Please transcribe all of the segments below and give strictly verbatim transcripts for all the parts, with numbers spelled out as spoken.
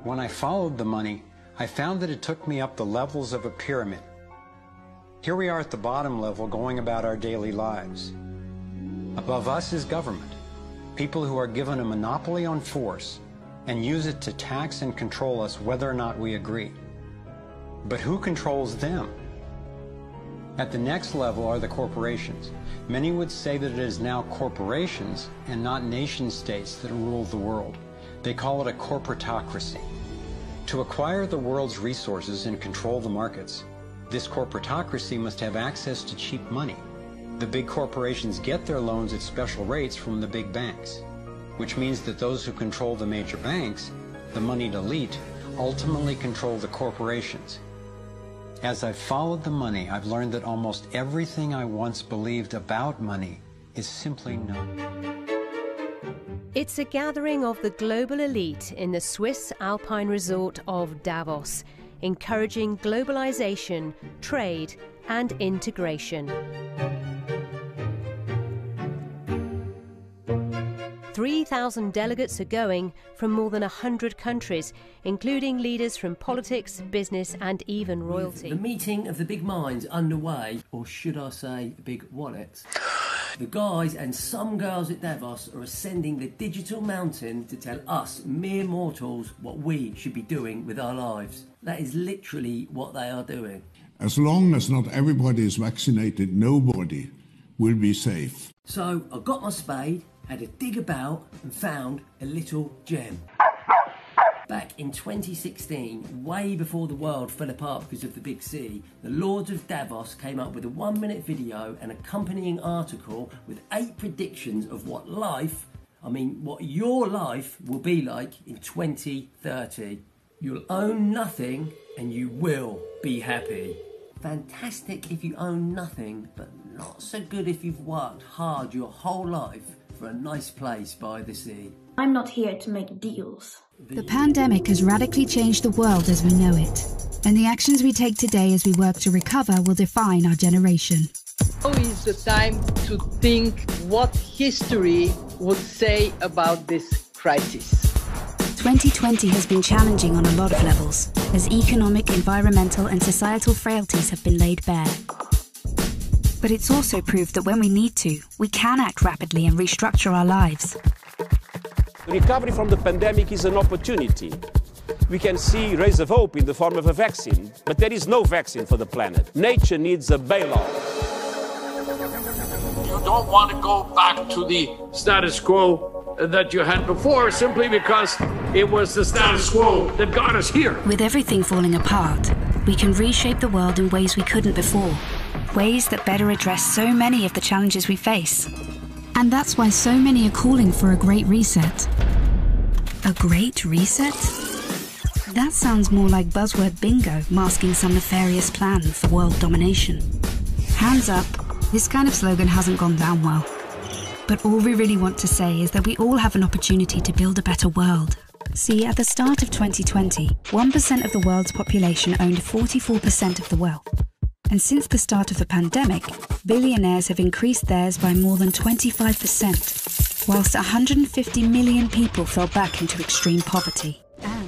When I followed the money, I found that it took me up the levels of a pyramid. Here we are at the bottom level going about our daily lives. Above us is government, people who are given a monopoly on force and use it to tax and control us whether or not we agree. But who controls them? At the next level are the corporations. Many would say that it is now corporations and not nation states that rule the world. They call it a corporatocracy. To acquire the world's resources and control the markets, this corporatocracy must have access to cheap money. The big corporations get their loans at special rates from the big banks, which means that those who control the major banks, the moneyed elite, ultimately control the corporations. As I've followed the money, I've learned that almost everything I once believed about money is simply not. It's a gathering of the global elite in the Swiss alpine resort of Davos, encouraging globalization, trade, and integration. three thousand delegates are going from more than one hundred countries, including leaders from politics, business and even royalty. With the meeting of the big minds underway, or should I say big wallets, the guys and some girls at Davos are ascending the digital mountain to tell us mere mortals what we should be doing with our lives. That is literally what they are doing. As long as not everybody is vaccinated, nobody will be safe. So I got my spade, had a dig about and found a little gem. Back in twenty sixteen, way before the world fell apart because of the Big C, the Lords of Davos came up with a one minute video and accompanying article with eight predictions of what life, I mean what your life will be like in twenty thirty. You'll own nothing and you will be happy. Fantastic if you own nothing, but not so good if you've worked hard your whole life for a nice place by the sea. I'm not here to make deals. The pandemic has radically changed the world as we know it, and the actions we take today as we work to recover will define our generation. Now is the time to think what history would say about this crisis. twenty twenty has been challenging on a lot of levels, as economic, environmental and societal frailties have been laid bare. But it's also proved that when we need to, we can act rapidly and restructure our lives. The recovery from the pandemic is an opportunity. We can see rays of hope in the form of a vaccine, but there is no vaccine for the planet. Nature needs a bailout. You don't want to go back to the status quo that you had before simply because it was the status quo that got us here. With everything falling apart, we can reshape the world in ways we couldn't before. Ways that better address so many of the challenges we face. And that's why so many are calling for a great reset. A great reset? That sounds more like buzzword bingo masking some nefarious plan for world domination. Hands up, this kind of slogan hasn't gone down well. But all we really want to say is that we all have an opportunity to build a better world. See, at the start of twenty twenty, one percent of the world's population owned forty-four percent of the wealth. And since the start of the pandemic, billionaires have increased theirs by more than twenty-five percent, whilst one hundred fifty million people fell back into extreme poverty.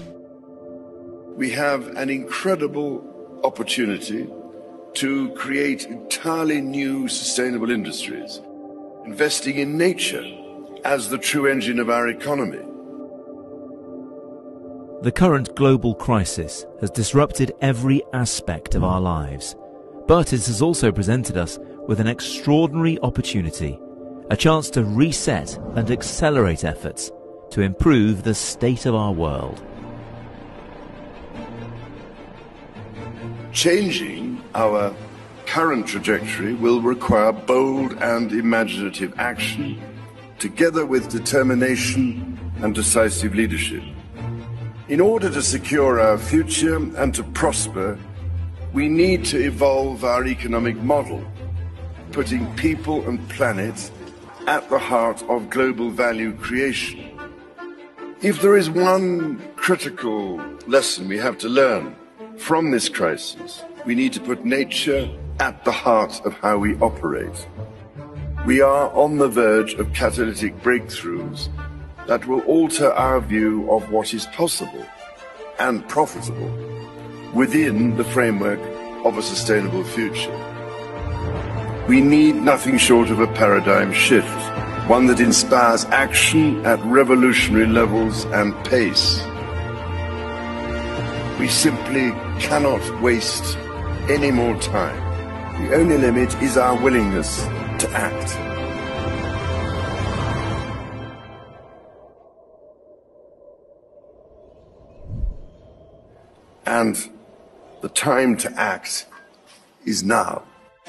We have an incredible opportunity to create entirely new sustainable industries, investing in nature as the true engine of our economy. The current global crisis has disrupted every aspect of our lives. But it has also presented us with an extraordinary opportunity, a chance to reset and accelerate efforts to improve the state of our world. Changing our current trajectory will require bold and imaginative action, together with determination and decisive leadership. In order to secure our future and to prosper, we need to evolve our economic model, putting people and planet at the heart of global value creation. If there is one critical lesson we have to learn from this crisis, we need to put nature at the heart of how we operate. We are on the verge of catalytic breakthroughs that will alter our view of what is possible and profitable within the framework of a sustainable future. We need nothing short of a paradigm shift, one that inspires action at revolutionary levels and pace. We simply cannot waste any more time. The only limit is our willingness to act. And the time to act is now.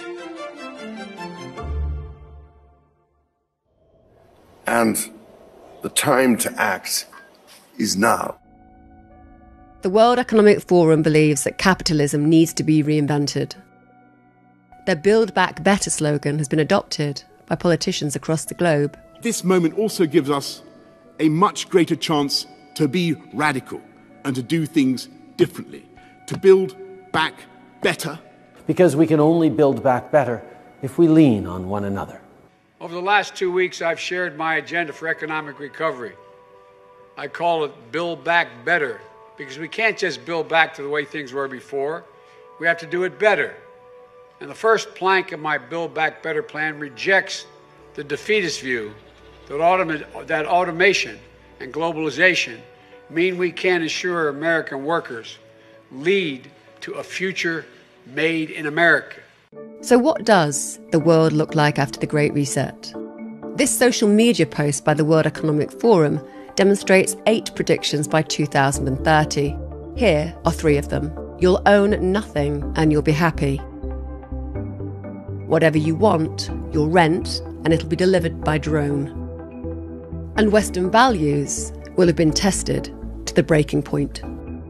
And the time to act is now. The World Economic Forum believes that capitalism needs to be reinvented. Their Build Back Better slogan has been adopted by politicians across the globe. This moment also gives us a much greater chance to be radical and to do things differently, to build back better. Because we can only build back better if we lean on one another. Over the last two weeks, I've shared my agenda for economic recovery. I call it Build Back Better, because we can't just build back to the way things were before. We have to do it better. And the first plank of my Build Back Better plan rejects the defeatist view that, automa- that automation and globalization mean we can't assure American workers lead to a future made in America. So what does the world look like after the Great Reset? This social media post by the World Economic Forum demonstrates eight predictions by two thousand thirty. Here are three of them. You'll own nothing and you'll be happy. Whatever you want, you'll rent and it'll be delivered by drone. And Western values will have been tested to the breaking point.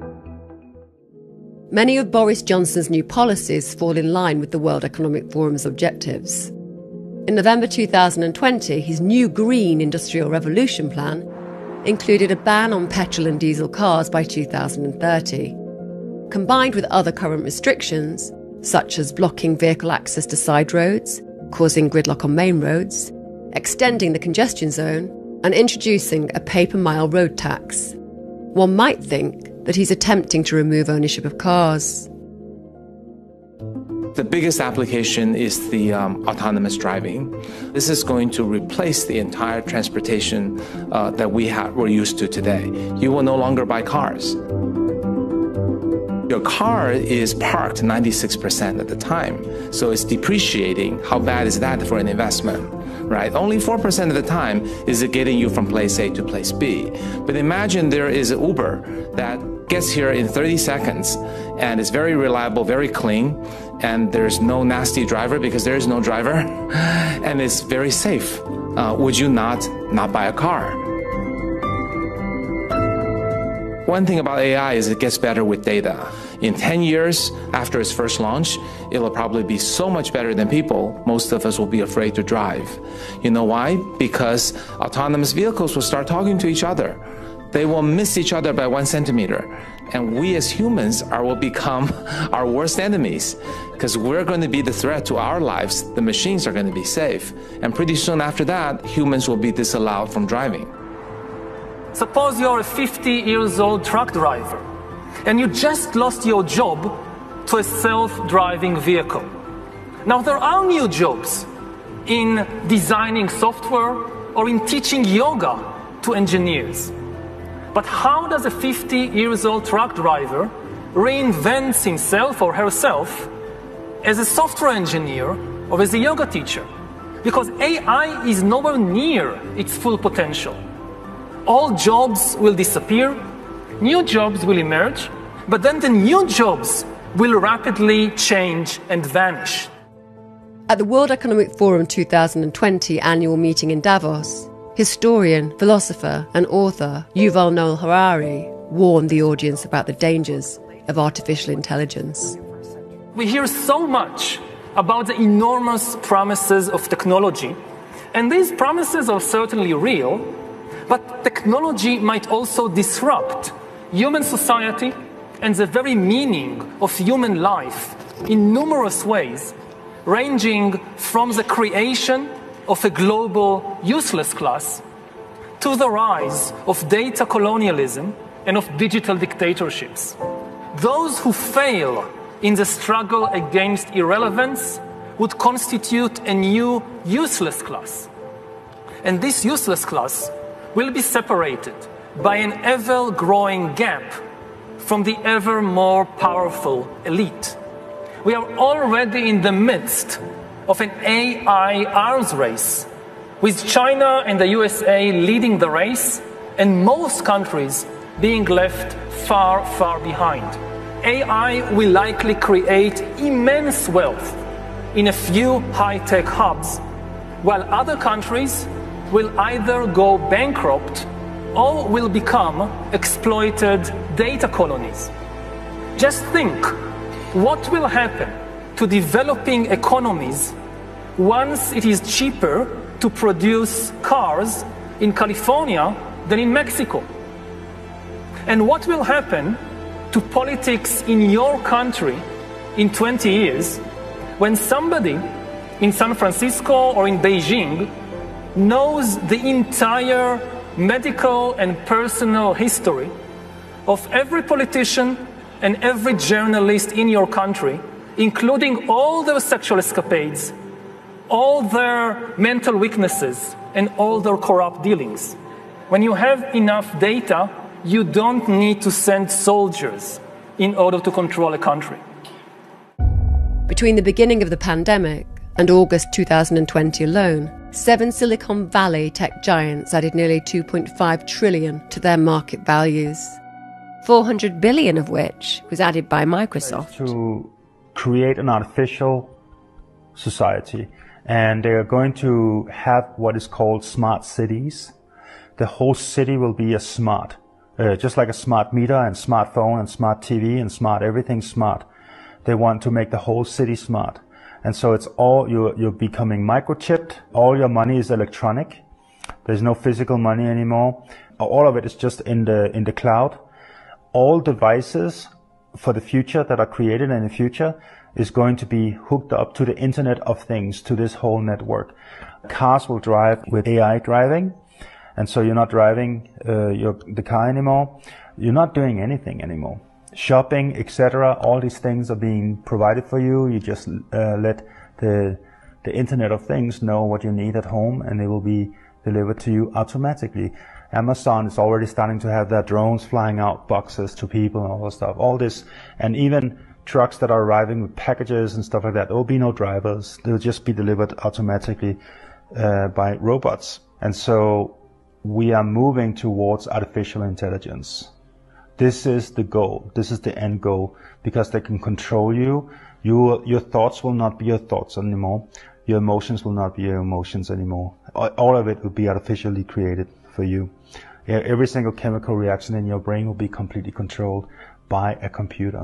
Many of Boris Johnson's new policies fall in line with the World Economic Forum's objectives. In November two thousand twenty, his new Green Industrial Revolution plan included a ban on petrol and diesel cars by two thousand thirty. Combined with other current restrictions, such as blocking vehicle access to side roads, causing gridlock on main roads, extending the congestion zone, and introducing a pay-per-mile road tax, one might think that he's attempting to remove ownership of cars. The biggest application is the um, autonomous driving. This is going to replace the entire transportation uh, that we have, we're used to today. You will no longer buy cars. Your car is parked ninety-six percent of the time, so it's depreciating. How bad is that for an investment, right? Only four percent of the time is it getting you from place A to place B. But imagine there is an Uber that gets here in thirty seconds and is very reliable, very clean, and there's no nasty driver because there is no driver, and it's very safe. Uh, would you not not buy a car? One thing about A I is it gets better with data. In ten years after its first launch, it'll probably be so much better than people, most of us will be afraid to drive. You know why? Because autonomous vehicles will start talking to each other. They will miss each other by one centimeter. And we as humans are, will become our worst enemies because we're going to be the threat to our lives. The machines are going to be safe. And pretty soon after that, humans will be disallowed from driving. Suppose you're a fifty years old truck driver and you just lost your job to a self-driving vehicle. Now there are new jobs in designing software or in teaching yoga to engineers. But how does a fifty years old truck driver reinvent himself or herself as a software engineer or as a yoga teacher? Because A I is nowhere near its full potential. All jobs will disappear, new jobs will emerge, but then the new jobs will rapidly change and vanish. At the World Economic Forum two thousand twenty annual meeting in Davos, historian, philosopher and author Yuval Noah Harari warned the audience about the dangers of artificial intelligence. We hear so much about the enormous promises of technology, and these promises are certainly real, but technology might also disrupt human society and the very meaning of human life in numerous ways, ranging from the creation of a global useless class to the rise of data colonialism and of digital dictatorships. Those who fail in the struggle against irrelevance would constitute a new useless class. And this useless class will be separated by an ever-growing gap from the ever more powerful elite. We are already in the midst of an A I arms race, with China and the U S A leading the race, and most countries being left far, far behind. A I will likely create immense wealth in a few high-tech hubs, while other countries will either go bankrupt or will become exploited data colonies. Just think what will happen to developing economies once it is cheaper to produce cars in California than in Mexico. And what will happen to politics in your country in twenty years when somebody in San Francisco or in Beijing knows the entire medical and personal history of every politician and every journalist in your country, including all their sexual escapades, all their mental weaknesses, and all their corrupt dealings? When you have enough data, you don't need to send soldiers in order to control a country. Between the beginning of the pandemic and August two thousand twenty alone, seven Silicon Valley tech giants added nearly two point five trillion to their market values, four hundred billion of which was added by Microsoft. To create an artificial society, and they are going to have what is called smart cities. The whole city will be a smart, uh, just like a smart meter and smartphone and smart T V and smart, everything smart. They want to make the whole city smart. And so it's all, you're, you're becoming microchipped. All your money is electronic. There's no physical money anymore. All of it is just in the, in the cloud. All devices for the future that are created in the future is going to be hooked up to the Internet of Things, to this whole network. Cars will drive with A I driving. And so you're not driving uh, your, the car anymore. You're not doing anything anymore. Shopping, et cetera, all these things are being provided for you. You just uh, let the the Internet of Things know what you need at home, and they will be delivered to you automatically. Amazon is already starting to have their drones flying out boxes to people and all that stuff. All this, and even trucks that are arriving with packages and stuff like that. There will be no drivers. They'll just be delivered automatically uh, by robots. And so we are moving towards artificial intelligence. This is the goal. This is the end goal, because they can control you. You, your thoughts will not be your thoughts anymore. Your emotions will not be your emotions anymore. All of it will be artificially created for you. Every single chemical reaction in your brain will be completely controlled by a computer.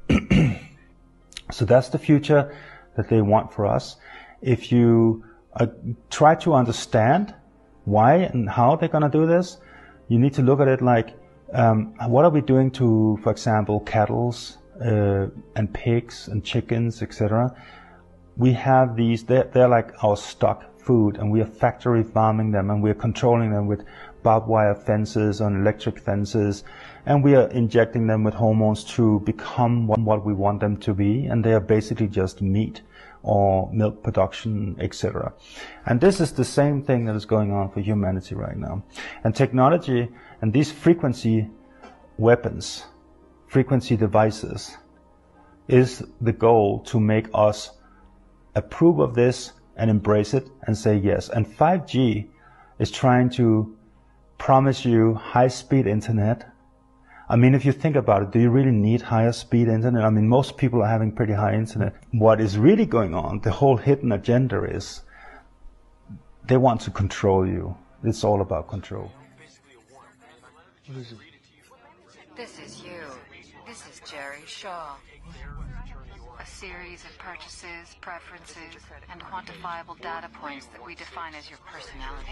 So that's the future that they want for us. If you uh, try to understand why and how they're going to do this, you need to look at it like, Um, what are we doing to, for example, cattle uh, and pigs and chickens, et cetera? We have these, they're, they're like our stock food, and we are factory farming them, and we are controlling them with barbed wire fences and electric fences, and we are injecting them with hormones to become what we want them to be, and they are basically just meat or milk production, et cetera. And this is the same thing that is going on for humanity right now. And technology and these frequency weapons, frequency devices, is the goal to make us approve of this and embrace it and say yes. And five G is trying to promise you high-speed internet. I mean, if you think about it, do you really need higher speed internet? I mean, most people are having pretty high internet. What is really going on, the whole hidden agenda is they want to control you. It's all about control. This is you. This is Jerry Shaw. A series of purchases, preferences, and quantifiable data points that we define as your personality.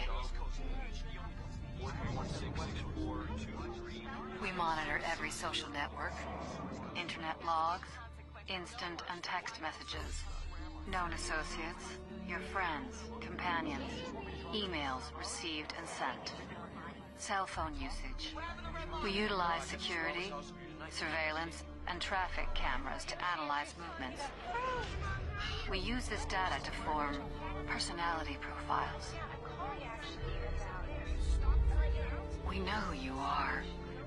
We monitor every social network, internet logs, instant and text messages, known associates, your friends, companions, emails received and sent. cell phone usage. We utilize security, surveillance, and traffic cameras to analyze movements. We use this data to form personality profiles. We know who you are.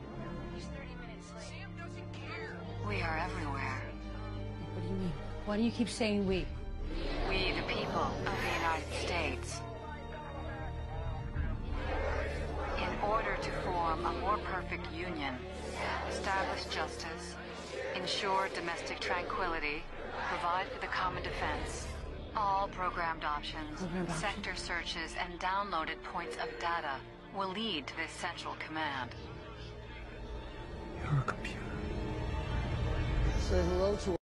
We are everywhere. What do you mean? Why do you keep saying we? We, the people of the United States. In order to form a more perfect union, establish justice, ensure domestic tranquility, provide for the common defense, all programmed options, Programmed sector searches, and downloaded points of data will lead to this central command. You're a computer. Say hello to